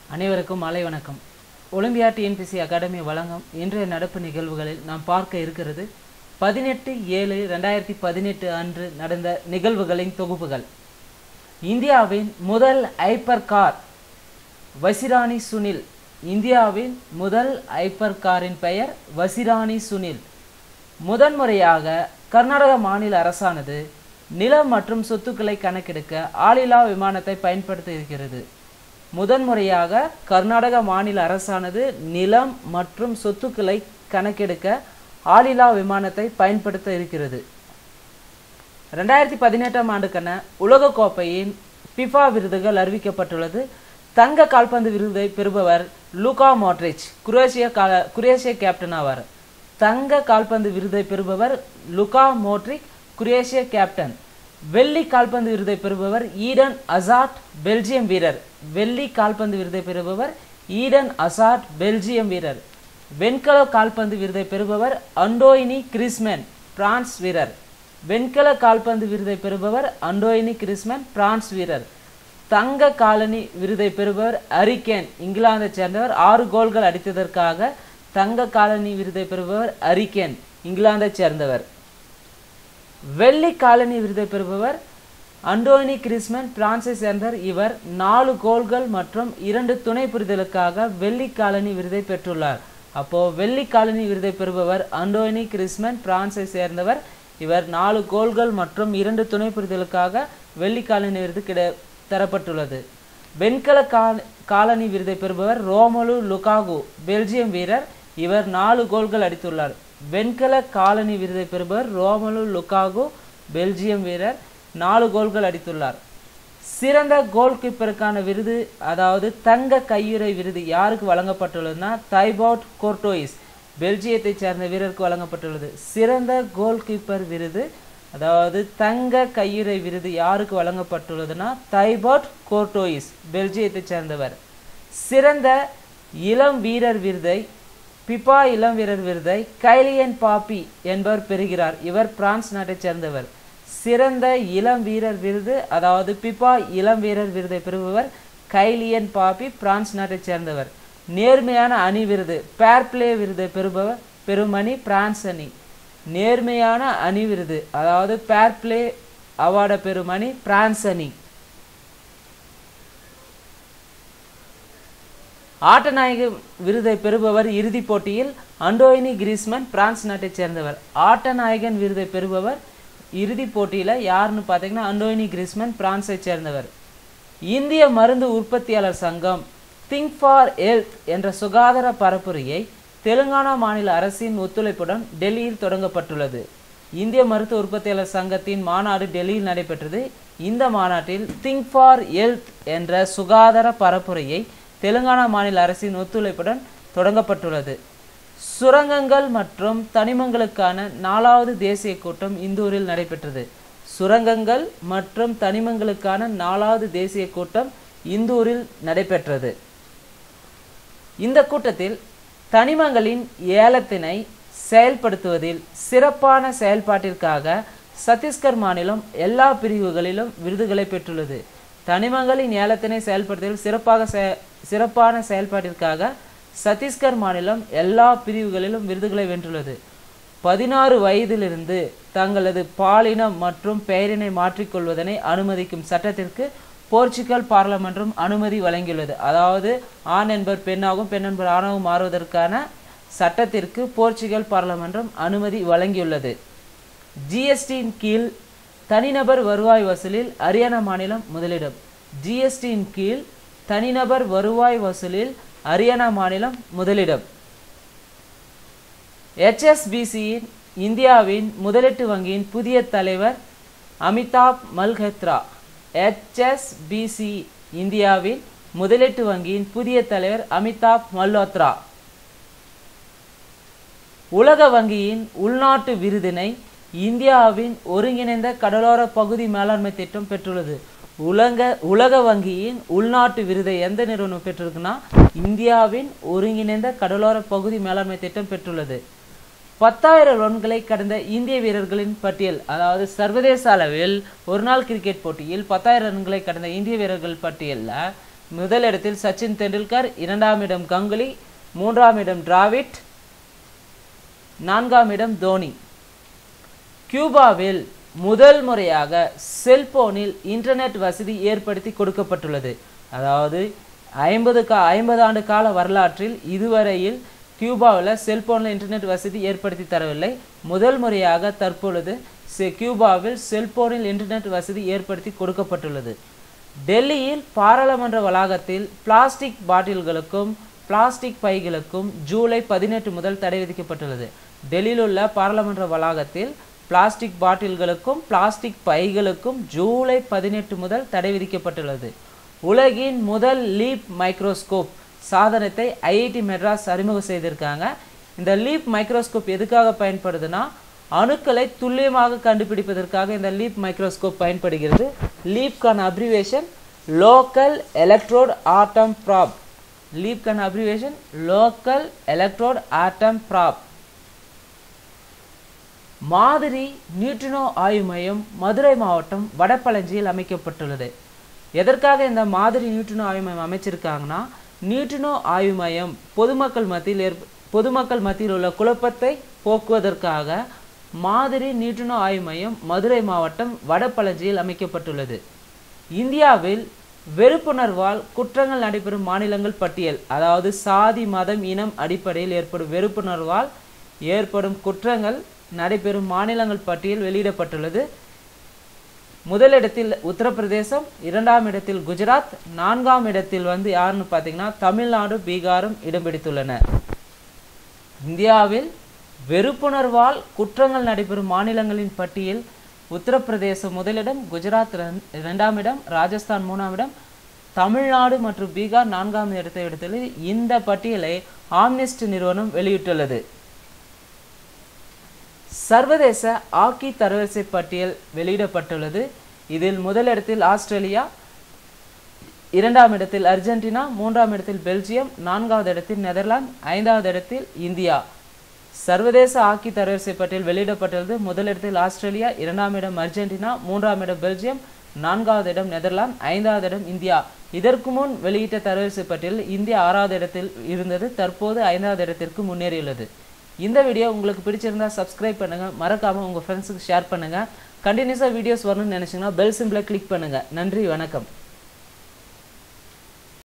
அனைவருக்கும் மாலை வணக்கம். ஒலிம்பியா டிஎன்பிசி அகாடமி வழங்கும் இன்றைய நடப்பு நிகழ்வுகளில் நாம் பார்க்க இருக்கிறது 18/7/2018 அன்று நடந்த நிகழ்வுகளின் தொகுப்புகள். இந்தியாவின் முதல் ஹைப்பர் கார் வசிராணி சுனில். இந்தியாவின் முதல் ஹைப்பர் காரின் பெயர் வசிராணி சுனில். முதன்முறையாக கர்நாடக மாநில அரசானது நிலம் மற்றும் சொத்துக்களை கணக்கெடுக்க ஆளில்லா விமானத்தை பயன்படுத்த இருக்கிறது. முதன்முறையாக கர்நாடக மாநில அரசானது நிலம் மற்றும் சொத்துக்களை கணக்கெடுக்க ஆளில்லா விமானத்தை பயன்படுத்த இருக்கிறது. 2018 ஆண்டுக்கான உலகக்கோப்பையின் பிஃபா விருதுகள் அறிவிக்கப்பட்டுள்ளது. தங்க கால்பந்து விருதை பெறுபவர் லூகா மாட்ரிச், குரேஷிய கேப்டன் ஆவார். தங்க கால்பந்து விருதை பெறுபவர் லுகா மோட்ரிக், குரேஷிய கேப்டன். வெள்ளி கால்பந்து விருதை பெறுபவர் ஈடன் அசாட், பெல்ஜியம் வீரர். வெள்ளி கால்பந்து விருதை பெறுபவர் ஈடன் அசாட், பெல்ஜியம் வீரர். வெண்கல கால்பந்து விருதை பெறுபவர் அண்டோயினி கிரிஸ்மேன், பிரான்ஸ் வீரர். வெண்கல கால்பந்து விருதை பெறுபவர் அண்டோயினி கிரிஸ்மேன், பிரான்ஸ் வீரர். தங்க காலனி விருதை பெறுபவர் ஹரிகேன், இங்கிலாந்தை சேர்ந்தவர். 6 கோல்கள் அடித்ததற்காக தங்க காலனி விருதை பெறுபவர் ஹரிகேன், இங்கிலாந்தை சேர்ந்தவர். வெள்ளி காலனி விருதை பெறுபவர் அண்டோயினி கிரிஸ்மேன், பிரான்ஸை சேர்ந்தவர். இவர் 4 கோல்கள் மற்றும் 2 துணை புரிதலுக்காக வெள்ளி காலனி விருதை பெற்றுள்ளார். அப்போ வெள்ளி காலனி விருதை பெறுபவர் அண்டோயினி கிரிஸ்மேன், பிரான்ஸை சேர்ந்தவர். இவர் 4 கோல்கள் மற்றும் 2 துணை புரிதலுக்காக வெள்ளி காலனி விருது தரப்பட்டுள்ளது. வெண்கல காலனி விருதை பெறுபவர் ரோமலு லுகாகு, பெல்ஜியம் வீரர். இவர் 4 கோல்கள் அடித்துள்ளார். வெண்கல காலனி விருதை பெறுபவர் ரோமலு லுகாகு, பெல்ஜியம் வீரர், 4 கோல்கள் அடித்துள்ளார். சிறந்த கோல் கீப்பருக்கான விருது, அதாவது தங்க கையுறை விருது யாருக்கு வழங்கப்பட்டுள்ளதுன்னா தைபாட் கோர்டோயிஸ், பெல்ஜியத்தை சேர்ந்த வீரருக்கு வழங்கப்பட்டுள்ளது. சிறந்த கோல் கீப்பர் விருது, அதாவது தங்க கையுறை விருது யாருக்கு வழங்கப்பட்டுள்ளதுன்னா தைபாட் கோர்டோயிஸ், பெல்ஜியத்தை சேர்ந்தவர். சிறந்த இளம் வீரர் விருதை, பிபா இளம் வீரர் விருதை கைலியன் பாப்பி என்பவர் பெறுகிறார். இவர் பிரான்ஸ் நாட்டை சேர்ந்தவர். சிறந்த இளம் வீரர் விருது, அதாவது பிபா இளம் வீரர் விருதை பெறுபவர் கைலியன் பாப்பி, பிரான்ஸ் நாட்டை சேர்ந்தவர். நேர்மையான அணி விருது, பேர் பிளே விருதை பெறும் அணி பிரான்ஸ் அணி. நேர்மையான அணி விருது, அதாவது பேர் பிளே அவார்டை பெறும் அணி பிரான்ஸ் அணி. ஆட்டநாயக விருதை பெறுபவர் இறுதிப் போட்டியில் அண்டோயினி கிரிஸ்மேன், பிரான்ஸ் நாட்டை சேர்ந்தவர். ஆட்டநாயகன் விருதை பெறுபவர் இறுதிப் போட்டியில் யாருன்னு பார்த்தீங்கன்னா அண்டோயினி கிரிஸ்மேன், பிரான்ஸை சேர்ந்தவர். இந்திய மருந்து உற்பத்தியாளர் சங்கம் திங்க் ஃபார் ஹெல்த் என்ற சுகாதார பரப்புரையை தெலுங்கானா மாநில அரசின் ஒத்துழைப்புடன் டெல்லியில் தொடங்கப்பட்டுள்ளது. இந்திய மருத்துவ உற்பத்தியாளர் சங்கத்தின் மாநாடு டெல்லியில் நடைபெற்றது. இந்த மாநாட்டில் திங்க் ஃபார் ஹெல்த் என்ற சுகாதார பரப்புரையை தெலுங்கானா மாநில அரசின் ஒத்துழைப்புடன் தொடங்கப்பட்டுள்ளது. சுரங்கங்கள் மற்றும் தனிமங்களுக்கான 4வது தேசிய கூட்டம் இந்தூரில் நடைபெற்றது. சுரங்கங்கள் மற்றும் தனிமங்களுக்கான 4வது தேசிய கூட்டம் இந்தூரில் நடைபெற்றது. இந்த கூட்டத்தில் தனிமங்களின் ஏலத்தினை செயல்படுத்துவதில் சிறப்பான செயல்பாட்டிற்காக சத்தீஸ்கர் மாநிலம் எல்லா பிரிவுகளிலும் விருதுகளை பெற்றுள்ளது. தனிமங்களின் ஏலத்தினை செயல்படுத்துவதில் சிறப்பான செயல்பாட்டிற்காக சத்தீஸ்கர் மாநிலம் எல்லா பிரிவுகளிலும் விருதுகளை வென்றுள்ளது. 16 வயதிலிருந்து தங்களது பாலினம் மற்றும் பெயரினை மாற்றிக்கொள்வதனை அனுமதிக்கும் சட்டத்திற்கு போர்ச்சுகல் பார்லமென்றும் அனுமதி வழங்கியுள்ளது. அதாவது ஆண் என்பவர் பெண்ணாகவும் பெண் என்பவர் ஆணாகவும் மாறுவதற்கான சட்டத்திற்கு போர்ச்சுகல் பார்லமென்றும் அனுமதி வழங்கியுள்ளது. ஜிஎஸ்டியின் கீழ் தனிநபர் வருவாய் வசூலில் ஹரியானா மாநிலம் முதலிடம். ஜிஎஸ்டியின் கீழ் தனிநபர் வருவாய் வசூலில் ஹரியானா மாநிலம் முதலிடம். HSBCயின் இந்தியாவின் முதலீட்டு வங்கியின் புதிய தலைவர் அமிதாப் மல்ஹோத்ரா. HSBC இந்தியாவின் முதலீட்டு வங்கியின் புதிய தலைவர் அமிதாப் மல்ஹோத்ரா. உலக வங்கியின் உள்நாட்டு விருதினை இந்தியாவின் ஒருங்கிணைந்த கடலோர பகுதி மேலாண்மை திட்டம் பெற்றுள்ளது. உலக வங்கியின் உள்நாட்டு விருதை எந்த நிறுவனம் பெற்றிருக்குன்னா இந்தியாவின் ஒருங்கிணைந்த கடலோர பகுதி மேலாண்மை திட்டம் பெற்றுள்ளது. 10,000 ரன்களை கடந்த இந்திய வீரர்களின் பட்டியல், அதாவது சர்வதேச அளவில் ஒருநாள் கிரிக்கெட் போட்டியில் 10,000 ரன்களை கடந்த இந்திய வீரர்கள் பட்டியலில் முதல் இடத்தில் சச்சின் தெண்டுல்கர், இரண்டாம் இடம் கங்குலி, மூன்றாம் இடம் டிராவிட், நான்காம் இடம் தோனி. கியூபாவில் முதல் முறையாக செல்போனில் இன்டர்நெட் வசதி ஏற்படுத்தி கொடுக்கப்பட்டுள்ளது. அதாவது 50 ஆண்டு கால வரலாற்றில் இதுவரையில் கியூபாவில் செல்போனில் இன்டர்நெட் வசதி ஏற்படுத்தி தரவில்லை. முதல் முறையாக தற்பொழுது கியூபாவில் செல்போனில் இன்டர்நெட் வசதி ஏற்படுத்தி கொடுக்கப்பட்டுள்ளது. டெல்லியில் பாராளுமன்ற வளாகத்தில் பிளாஸ்டிக் பாட்டில்களுக்கும் பிளாஸ்டிக் பைகளுக்கும் ஜூலை 18 முதல் தடை விதிக்கப்பட்டுள்ளது. டெல்லியில் உள்ள பாராளுமன்ற வளாகத்தில் பிளாஸ்டிக் பாட்டில்களுக்கும் பிளாஸ்டிக் பைகளுக்கும் ஜூலை 18 முதல் தடை விதிக்கப்பட்டுள்ளது. உலகின் முதல் லீப் மைக்ரோஸ்கோப் சாதனத்தை ஐஐடி மெட்ராஸ் அறிமுகம் செய்திருக்காங்க. இந்த லீப் மைக்ரோஸ்கோப் எதுக்காக பயன்படுதுன்னா, அணுக்களை துல்லியமாக கண்டுபிடிப்பதற்காக இந்த லீப் மைக்ரோஸ்கோப் பயன்படுகிறது. லீப்கான abbreviation local electrode atom probe. லீப்கான abbreviation local electrode atom probe. மாதிரி நியூட்ரினோ ஆய்வு மையம் மதுரை மாவட்டம் வடபழஞ்சியில் அமைக்கப்பட்டுள்ளது. எதற்காக இந்த மாதிரி நியூட்ரினோ ஆய்வு மையம் அமைச்சிருக்காங்கன்னா, நியூட்ரினோ ஆய்வு மையம் பொதுமக்கள் மத்தியில் உள்ள குழப்பத்தை போக்குவதற்காக மாதிரி நியூட்ரினோ ஆய்வு மையம் மதுரை மாவட்டம் வடபழஞ்சியில் அமைக்கப்பட்டுள்ளது. இந்தியாவில் வெறுப்புணர்வால் குற்றங்கள் நடைபெறும் மாநிலங்கள் பட்டியல். அதாவது சாதி மதம் இனம் அடிப்படையில் ஏற்படும் வெறுப்புணர்வால் ஏற்படும் குற்றங்கள் நடைபெறும் மாநிலங்கள் பட்டியல் வெளியிடப்பட்டுள்ளது. முதலிடத்தில் உத்தரப்பிரதேசம், இரண்டாம் இடத்தில் குஜராத், நான்காம் இடத்தில் யாருன்னு பார்த்தீங்கன்னா தமிழ்நாடு, பீகாரும் இடம் பிடித்துள்ளன. இந்தியாவில் வெறுப்புணர்வால் குற்றங்கள் நடைபெறும் மாநிலங்களின் பட்டியல் உத்தரப்பிரதேசம் முதலிடம், குஜராத் இரண்டாம் இடம், ராஜஸ்தான் மூணாம் இடம், தமிழ்நாடு மற்றும் பீகார் நான்காம் இடத்தை எடுத்துள்ளது. இந்த பட்டியலை ஆம்னெஸ்டி நிறுவனம் வெளியிட்டுள்ளது. சர்வதேச ஹாக்கி தரவரிசை பட்டியல் வெளியிடப்பட்டுள்ளது. இதில் முதலிடத்தில் ஆஸ்திரேலியா, இரண்டாம் இடத்தில் அர்ஜென்டினா, மூன்றாம் இடத்தில் பெல்ஜியம், நான்காவது இடத்தில் நெதர்லாந்து, ஐந்தாவது இடத்தில் இந்தியா. சர்வதேச ஹாக்கி தரவரிசை பட்டியல் வெளியிடப்பட்டுள்ளது. முதலிடத்தில் ஆஸ்திரேலியா, இரண்டாம் இடம் அர்ஜென்டினா, மூன்றாம் இடம் பெல்ஜியம், நான்காவது இடம் நெதர்லாந்து, ஐந்தாவது இடம் இந்தியா. இதற்கு முன் வெளியிட்ட தரவரிசை பட்டியலில் இந்தியா 6வது இடத்தில் இருந்தது. தற்போது 5வது இடத்திற்கு முன்னேறியுள்ளது. இந்த வீடியோ உங்களுக்கு பிடிச்சிருந்தா சப்ஸ்கிரைப் பண்ணுங்க, மறக்காம உங்க ஃப்ரெண்ட்ஸுக்கு ஷேர் பண்ணுங்க. கண்டினியூஸா வீடியோஸ் வரணும்னு நினைச்சீங்கன்னா பெல் சிம்பிளை கிளிக் பண்ணுங்க. நன்றி, வணக்கம்.